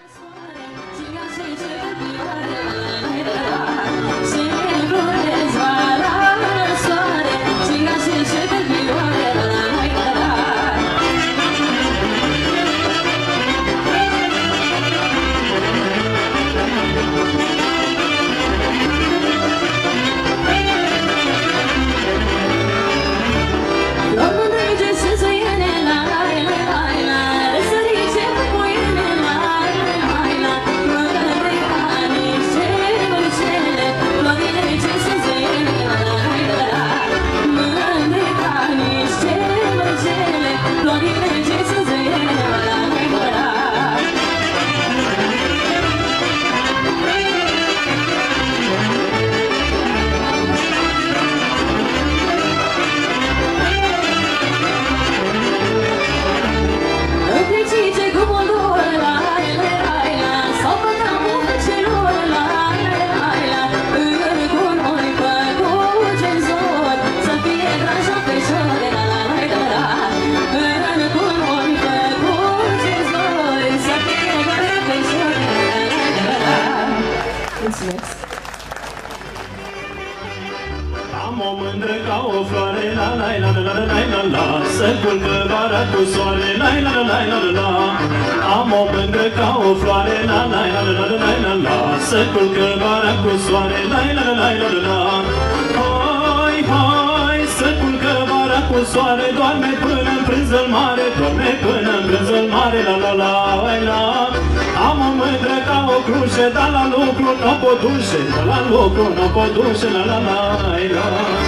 Am o mândră ca o floare, la la la la la la la, să culcă vara cu soare, la la la la la la. Am o mândră ca o floare, la la la la la la la, să culcă vara cu soare, la la la la la la. Hai, hai, să culcă vara cu soare, doarme până în prânzul mare, doarme până în prânzul mare, la la la la la. Am o mândră ca o cruce, dar la lucru n-o pot duce, dar la lucru n-o pot duce, la la la la.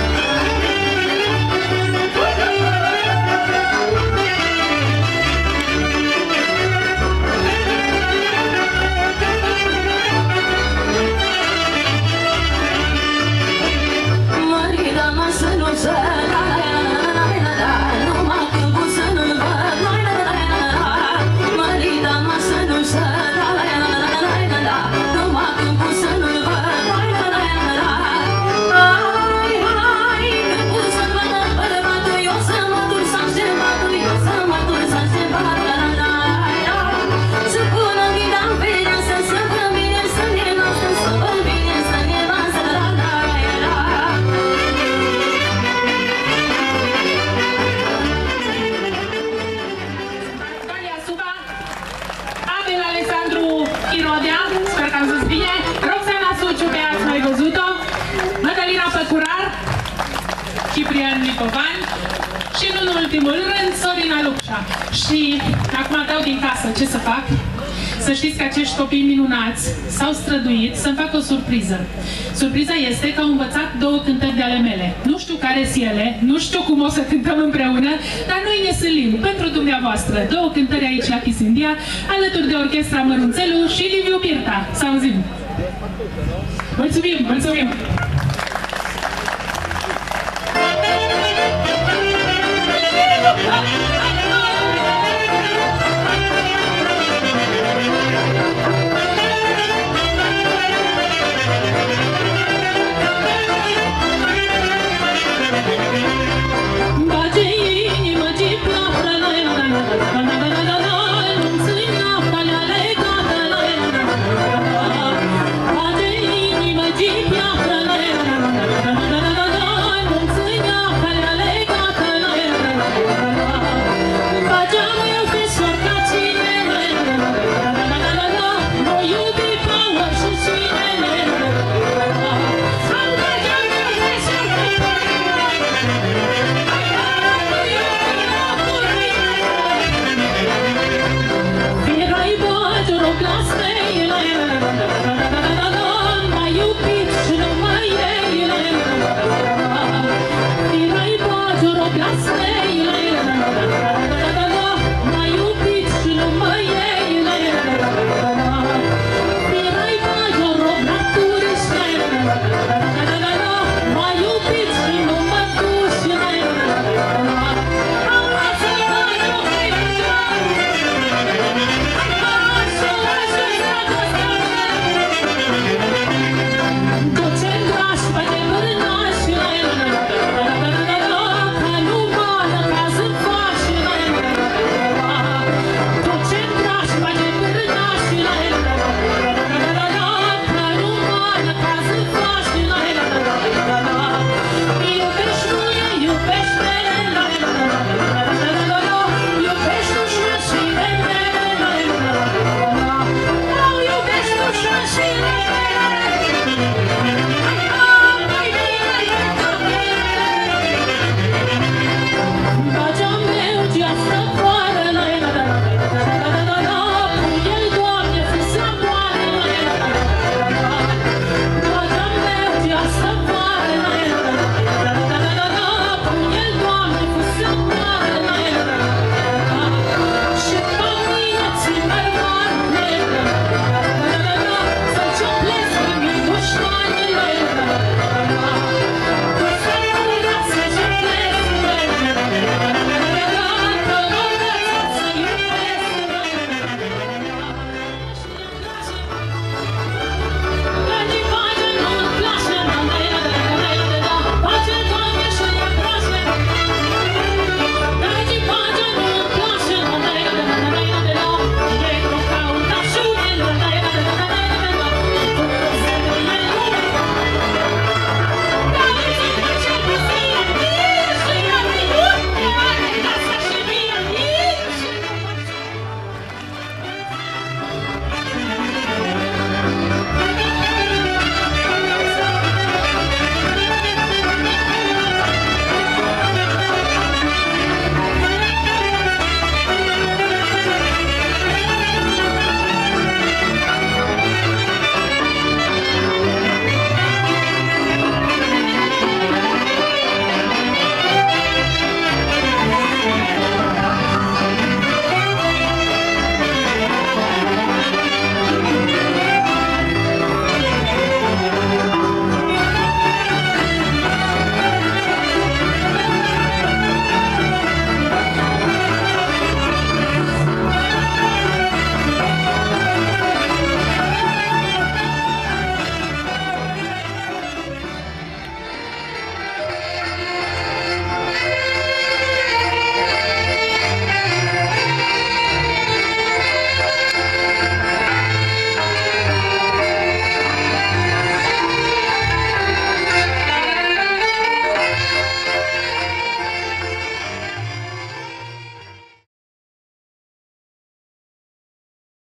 Sper că am zis bine. Roxana Suciu, pe ați mai văzut-o. Mădălina Păcurar, Ciprian Lipovan și, nu în ultimul rând, Sorina Lupșa. Și acum dau din casă ce să fac. Să știți că acești copii minunați s-au străduit să-mi facă o surpriză. Surpriza este că au învățat două cântări de ale mele. Nu știu care sunt ele, nu știu cum o să cântăm împreună, dar noi ne sâlim pentru dumneavoastră. Două cântări aici la Kiss India, alături de Orchestra Mărunțelu și Liviu Pirta. Să auzim! Mulțumim, mulțumim! La